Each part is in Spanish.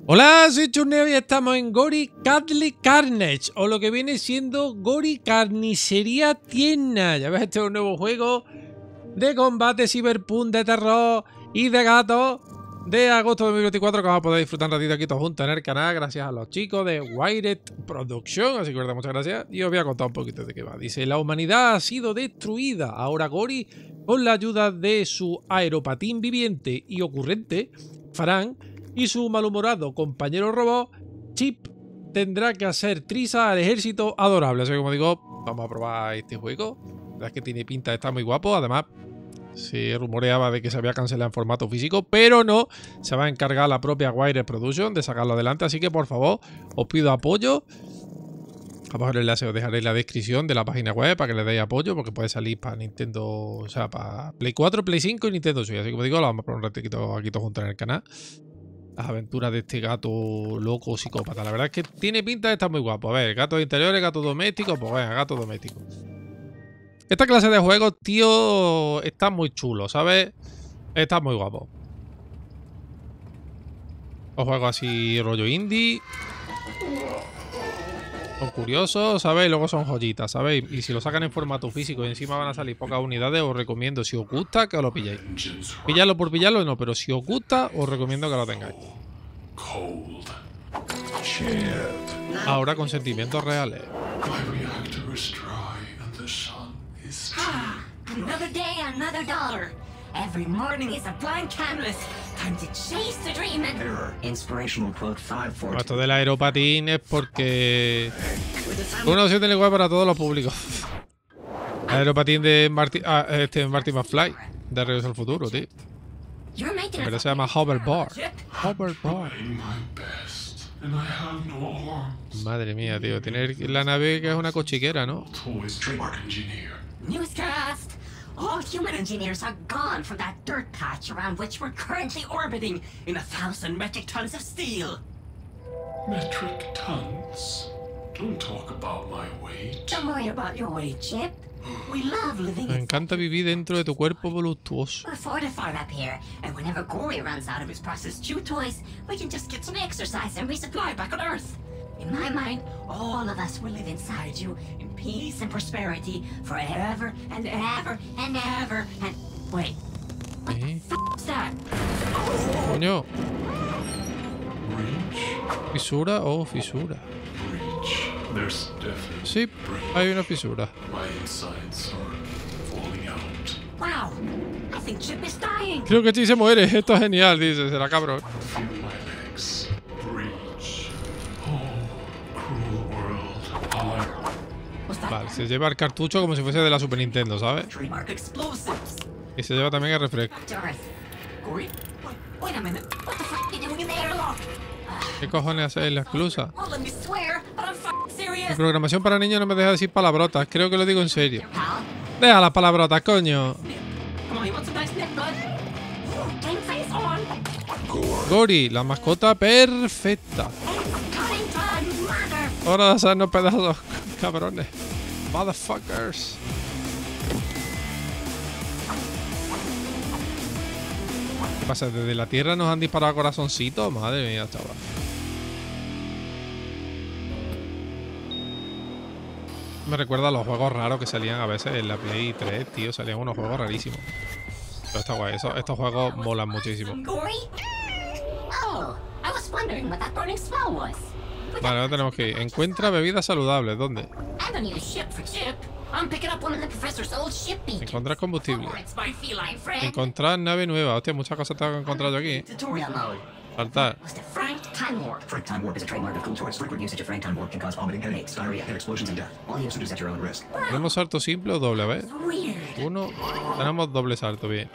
Hola, soy Churneo y estamos en Gory Cuddly Carnage, o lo que viene siendo Gory Carnicería Tierna. Ya ves, este es un nuevo juego de combate cyberpunk, de terror y de gatos de agosto de 2024 que vamos a poder disfrutar un ratito aquí todos juntos en el canal gracias a los chicos de Wired Production. Así que verdad, muchas gracias y os voy a contar un poquito de qué va. Dice: la humanidad ha sido destruida. Ahora Gory, con la ayuda de su aeropatín viviente y ocurrente, Farán, y su malhumorado compañero robot, Chip, tendrá que hacer trizas al ejército adorable. Así que, como digo, vamos a probar este juego. La verdad es que tiene pinta de estar muy guapo. Además, se rumoreaba de que se había cancelado en formato físico, pero no, se va a encargar la propia Wired Production de sacarlo adelante. Así que, por favor, os pido apoyo. Abajo el enlace os dejaré en la descripción de la página web para que le deis apoyo, porque puede salir para Nintendo, o sea, para Play 4, Play 5 y Nintendo Switch. Así que, como digo, lo vamos a poner un ratito aquí todos juntos en el canal. Las aventuras de este gato loco psicópata. La verdad es que tiene pinta de estar muy guapo. A ver, gatos interiores, gatos domésticos. Pues venga, gato doméstico. Esta clase de juegos, tío, está muy chulo, ¿sabes? Está muy guapo. Los juegos así rollo indie. Son curiosos, ¿sabéis? Luego son joyitas, ¿sabéis? Y si lo sacan en formato físico y encima van a salir pocas unidades, os recomiendo, si os gusta, que os lo pilléis. Pillarlo por pillarlo no, pero si os gusta, os recomiendo que lo tengáis. Ahora con sentimientos reales. Every morning is a blank canvas. Time to chase the dream and... Inspirational quote 540. Esto del aeropatín es porque una opción del igual para todos los públicos. El aeropatín de Marty McFly de Regreso al Futuro, tío. Pero se llama hoverboard. Hoverboard. Madre mía, tío. Tiene la nave que es una cochiquera, ¿no? Newscast! All human engineers are gone from that dirt patch around which we're currently orbiting in 1,000 metric tons of steel. Metric tons? Don't talk about my weight. Don't worry about your weight, Chip. We love living Me in... encanta vivir dentro de tu cuerpo voluptuoso. We're fortified up here, and whenever Gory runs out of his processed chew toys, we can just get some exercise and resupply back on Earth. In my mind, all of us will live inside you in peace and prosperity forever and ever and ever and... Wait. What the f***'s that? Coño. Breach? ¿Fisura o fisura? Breach. There's definitely Sí, hay una fisura. my insides are falling out. Wow, I think Chip is dying. Creo que sí se muere. Esto es genial, dice. Será cabrón. Feel my legs. Breach. Oh, cruel world. Was that Vale, se lleva el cartucho como si fuese de la Super Nintendo, ¿sabes? trademark explosives? Y se lleva también el refresco. To Earth. Gory? Wait a minute. What the fuck are you doing in the airlock? ¿Qué cojones haces en la esclusa? Oh, let me swear, but I'm f***ing Mi serious. programación para niños no me deja decir palabrotas. Creo que lo digo en serio. Pal, Deja las palabrotas, coño. come on, you want some nice nip, bud? Game face on. Gory, la mascota perfecta. Cutting time, mother. Hora de hacernos pedazos, cabrones. Motherfuckers. ¿Qué pasa? ¿Desde la Tierra nos han disparado corazoncitos? Madre mía, chaval. Me recuerda a los juegos raros que salían a veces en la Play 3, tío. Salían unos juegos rarísimos. Pero está guay. Estos juegos molan muchísimo. Gory? Oh, I was wondering what that burning smell was. Vale, ahora tenemos que ir. Encuentra bebidas saludables. ¿Dónde? I don't need a ship for Chip. I'm picking up one of the professor's old ship beacons. Encontrar combustible. Or it's my feline friend. Encontrar nave nueva. Hostia, muchas cosas tengo que encontrar yo aquí, ¿eh? Tutorial mode. Saltar. Was the Frank Time Warp. Frank Time Warp is a trademark of Cool Toys. Frequent usage of Frank Time Warp can cause vomiting, headaches, diarrhea, hair explosions, and death. All use is at your own risk. ¿Tenemos salto simple o doble? A ver. Weird. Uno. Tenemos doble salto, bien.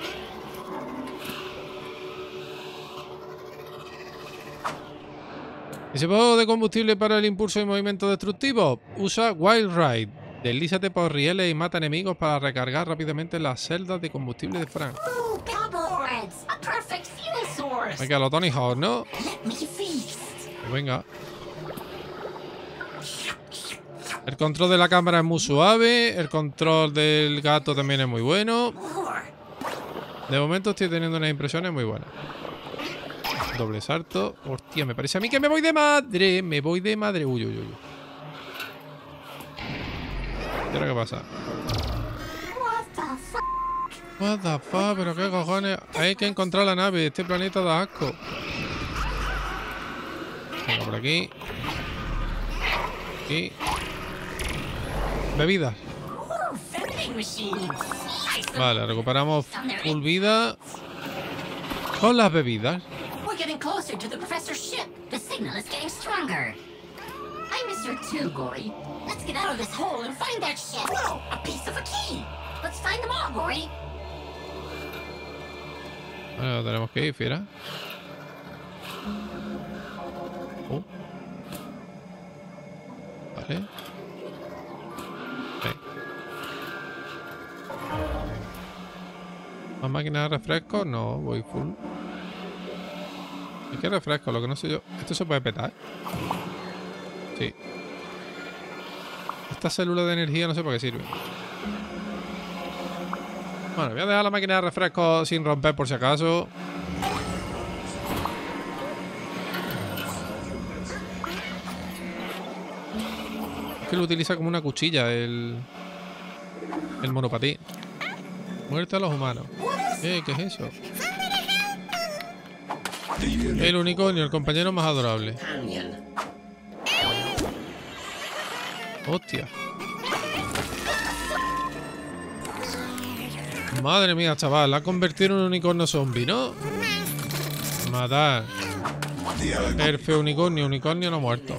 ¿Ese poco de combustible para el impulso y movimiento destructivo? Usa Wild Ride. Deslízate por rieles y mata enemigos para recargar rápidamente las celdas de combustible de Frank. Ooh, billboards. A perfect fuel source. Venga, lo Tony Hawk, ¿no? Let me feast. Pues venga. El control de la cámara es muy suave. El control del gato también es muy bueno. More. De momento estoy teniendo unas impresiones muy buenas. Doble salto. Hostia, me parece a mí que me voy de madre. Me voy de madre. Uy, uy, uy. ¿Y ahora qué pasa? What the fuck, pero qué cojones. Hay que encontrar la nave. Este planeta da asco. Venga, por aquí. Aquí. Bebidas. Vale, recuperamos full vida con las bebidas. We're getting closer to the professor's ship. The signal is getting stronger. I miss her too, Gory. Let's get out of this hole and find that ship. Whoa, a piece of a key. Let's find them all, Gory. Bueno, tenemos que ir, fiera. Vale. Okay. ¿Más máquinas de refresco? No, voy full. ¿Y qué refresco? Lo que no sé yo. ¿Esto se puede petar? Sí. Esta célula de energía no sé para qué sirve. Bueno, voy a dejar la máquina de refresco sin romper por si acaso. Es que lo utiliza como una cuchilla el monopatín. Muerte a los humanos. ¿Qué es eso? El unicornio, el compañero más adorable. Hostia. Madre mía, chaval. La ha convertido en un unicornio zombie, ¿no? Matar. El feo unicornio. Unicornio no muerto.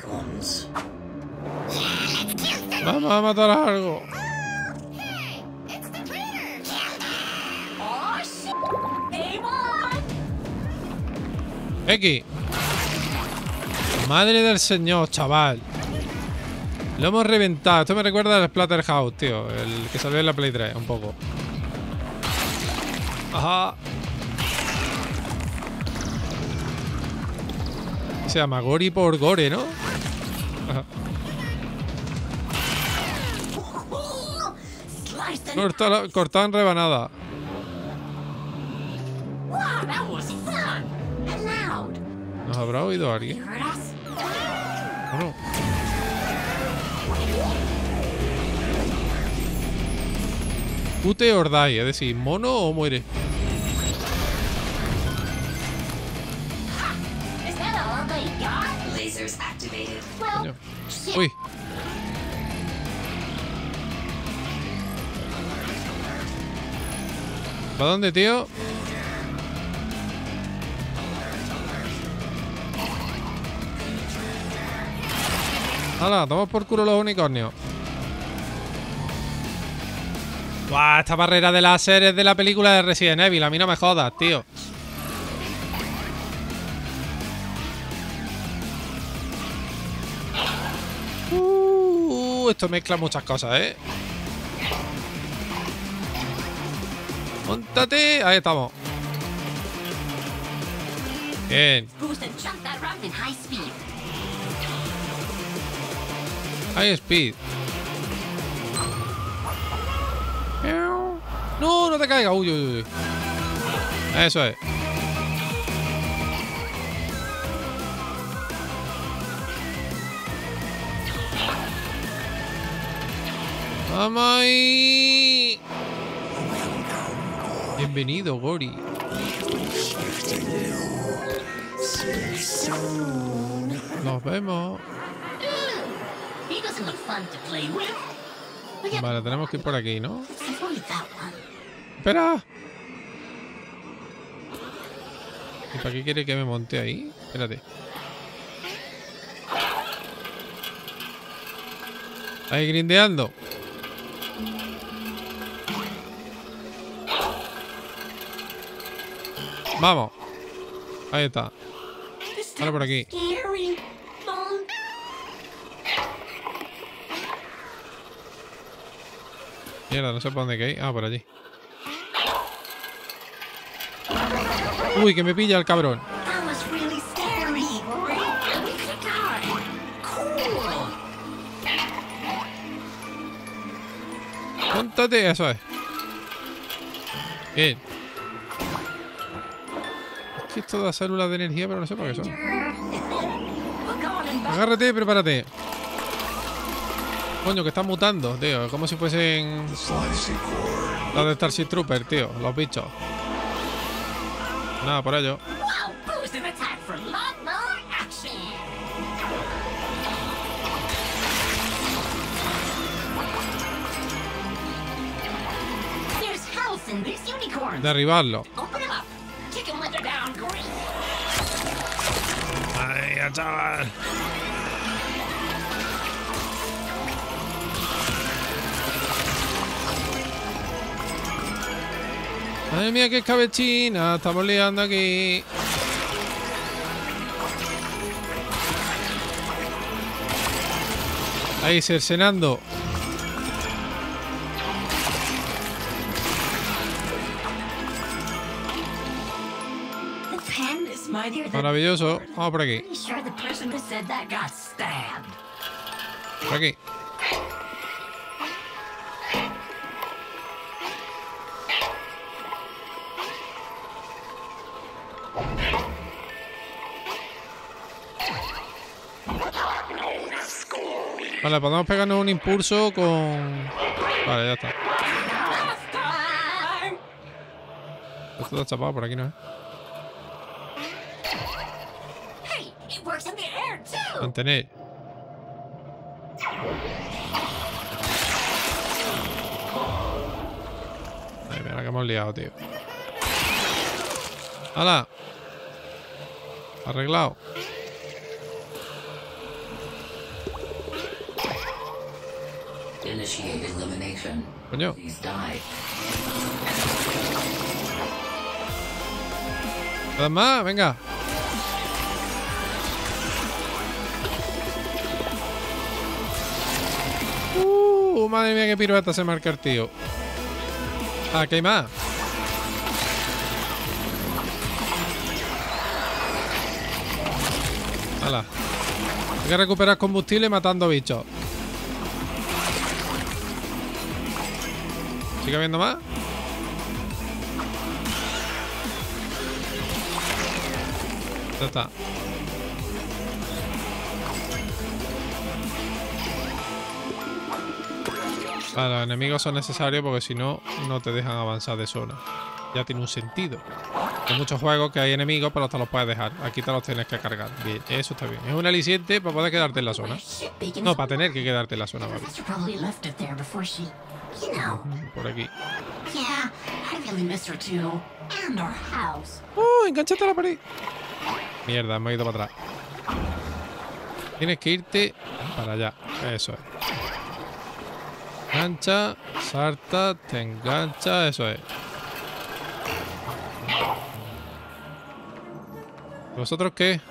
Vamos a matar a algo. X. Madre del señor, chaval. Lo hemos reventado. Esto me recuerda al Splatterhouse, tío. El que salió en la Play 3, un poco. Ajá. Se llama Gori por Gore, ¿no? Ajá. Cortado en rebanada. ¿Nos habrá oído alguien? Bueno. Ute or die, es decir, mono o muere. Coño. Uy. ¿Para dónde, tío? ¡Hala! Toma por culo los unicornios. ¡Buah! Esta barrera de láser es de la película de Resident Evil. A mí no me jodas, tío. Esto mezcla muchas cosas, ¿eh? ¡Móntate! Ahí estamos. Bien. High speed. No, no te caigas. Uy, uy, uy. Eso es. ¡Vamos ahí! Bienvenido, Gori. Nos vemos. Vale, tenemos que ir por aquí, ¿no? ¡Espera! ¿Y para qué quiere que me monte ahí? Espérate. Ahí grindeando. Vamos. Ahí está. Ahora por aquí. Mierda, no sé por dónde hay que ir. Ah, por allí. Uy, que me pilla el cabrón. Póntate, eso es. Bien. que esto da células de energía, pero no sé para qué son. We'll go on and back. Agárrate, prepárate. Coño, que están mutando, tío. Como si fuesen los de Starship Trooper, tío. Los bichos. Nada, por ello. Wow, boost and attack for a lot more action. There's health in these unicorns. Derribarlo. Open them up. Kick them when they're down, green. Ay, chaval. Madre mía, qué escabechina. Estamos liando aquí. Ahí, cercenando. The pen is mightier than. Maravilloso. Vamos por aquí. Pretty sure the person who said that got stabbed. Por aquí. Vale, podemos pegarnos un impulso con... Vale, ya está. Last time. Esto está chapado por aquí, ¿no? Hey, it works in the air too. Mantener. Ay, mira que hemos liado, tío. ¡Hala! Arreglado. Initiate elimination. Coño. Please die. ¿Quedan más? Venga. Madre mía, qué pirueta se marca el tío. Ah, que hay más. Hala. Hay que recuperar combustible matando bichos. ¿Sigue habiendo más? Ya está. Vale, los enemigos son necesarios porque si no, no te dejan avanzar de zona. Ya tiene un sentido. Hay muchos juegos que hay enemigos, pero te los puedes dejar. Aquí te los tienes que cargar. Bien, eso está bien. Es un aliciente para poder quedarte en la zona. Ship beacons. No, para tener que quedarte en la zona, vale. Professor probably left it there before she, you know. Por aquí. Yeah, I really miss her too. And our house. Enganchate a la pared. Mierda, hemos ido para atrás. Tienes que irte para allá. Eso es. Engancha, salta, te engancha, eso es. ¿Vosotros qué?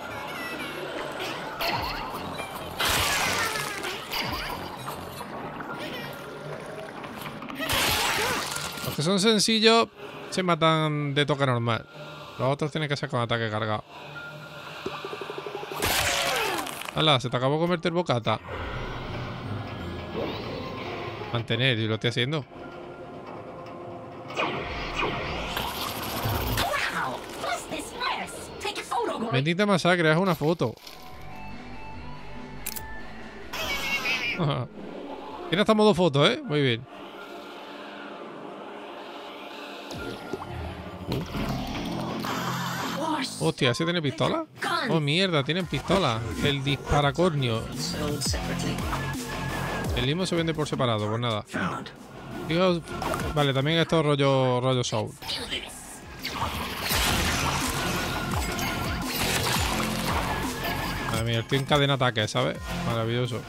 Los que son sencillos se matan de toque normal. Los otros tienen que ser con ataque cargado. ¡Hala! Se te acabó de convertir bocata. Mantener, y lo estoy haciendo. Wow, what's this mess? Take a photo, Gory. Bendita masacre, haz una foto. Ajá. Tiene hasta modo foto, ¿eh? Muy bien. Hostia, ¿ese tiene pistola? Oh, mierda, tienen pistola. El disparacornio. Sold separately. El limo se vende por separado, pues nada. Found. Digo, vale, también esto es rollo Soul. Madre mía, estoy en cadena ataque, ¿sabes? Maravilloso.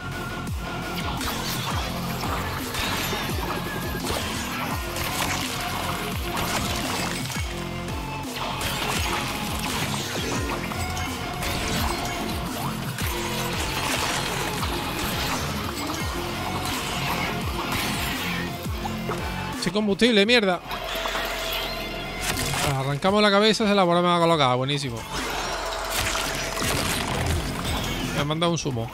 Sin combustible, mierda. Arrancamos la cabeza, se la volvemos a colocar. Buenísimo. Me han mandado un sumo.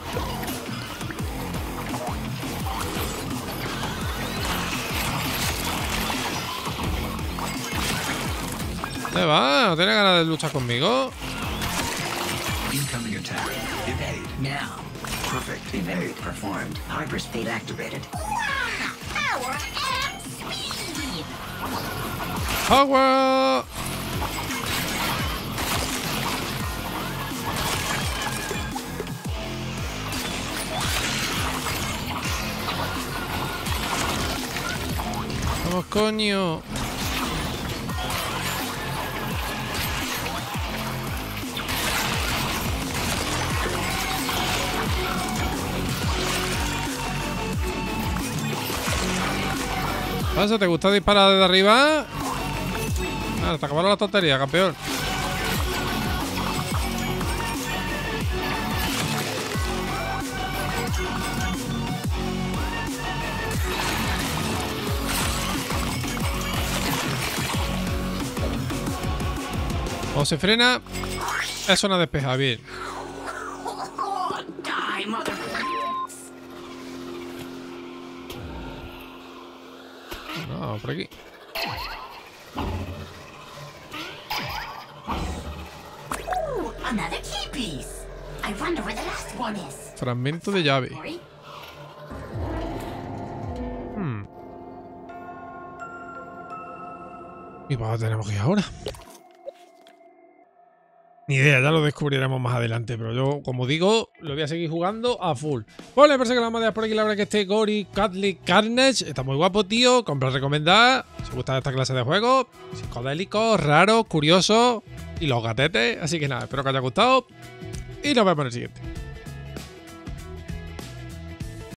¿Dónde va? ¿No tiene ganas de luchar conmigo? Incoming attack. Evade. Now. Perfect. Evade performed. Hyperspeed activated. Power and speed! ¡Agua! ¡Vamos, coño! ¿Qué pasa? ¿Te gusta disparar desde arriba? Ah, te acabaron la tontería, campeón. O se frena. Eso no despeja bien. Die, mother... No, por aquí. Ooh, another key piece. I wonder where the last one is. Fragmento de llave. Ori? ¿Y para dónde tenemos que ir ahora? Ni idea, ya lo descubriremos más adelante. Pero yo, como digo, lo voy a seguir jugando a full. Bueno, me parece que la vamos a dejar por aquí. La verdad que este Gory Cuddly Carnage está muy guapo, tío. Comprar recomendada. Si os gusta esta clase de juegos, psicodélicos, raros, curiosos y los gatetes. Así que nada, espero que os haya gustado. Y nos vemos en el siguiente.